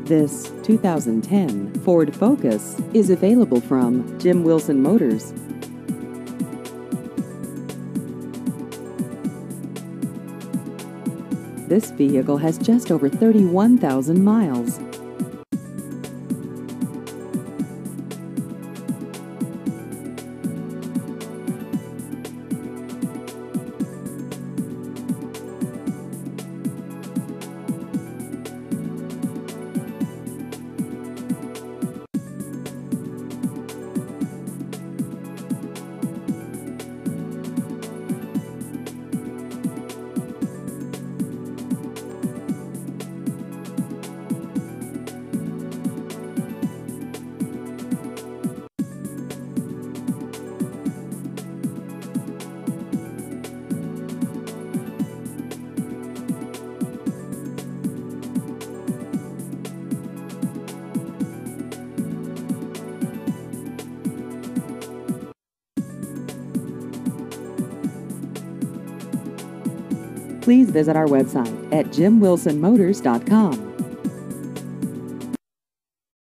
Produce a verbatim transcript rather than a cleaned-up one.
This two thousand ten Ford Focus is available from Jim Wilson Motors. This vehicle has just over thirty-one thousand miles. Please visit our website at jim wilson motors dot com.